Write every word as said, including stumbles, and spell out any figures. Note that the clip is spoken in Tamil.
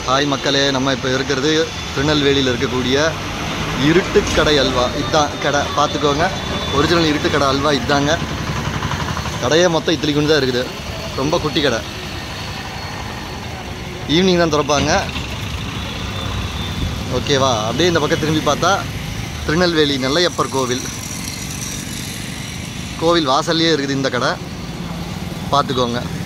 ஹாய் மக்களே, நம்ம இப்போ இருக்கிறது திருநெல்வேலியில் இருக்கக்கூடிய இருட்டுக்கடை அல்வா. இதுதான் கடை, பார்த்துக்கோங்க. ஒரிஜினல் இருட்டுக்கடை அல்வா இதுதாங்க. கடையே மொத்தம் இத்திலி குண்டு தான் இருக்குது. ரொம்ப குட்டி கடை. ஈவினிங் தான் திறப்பாங்க. ஓகேவா? அப்படியே இந்த பக்கம் திரும்பி பார்த்தா திருநெல்வேலி நெல்லையப்பர் கோவில் கோவில் வாசல்லையே இருக்குது இந்த கடை. பார்த்துக்கோங்க.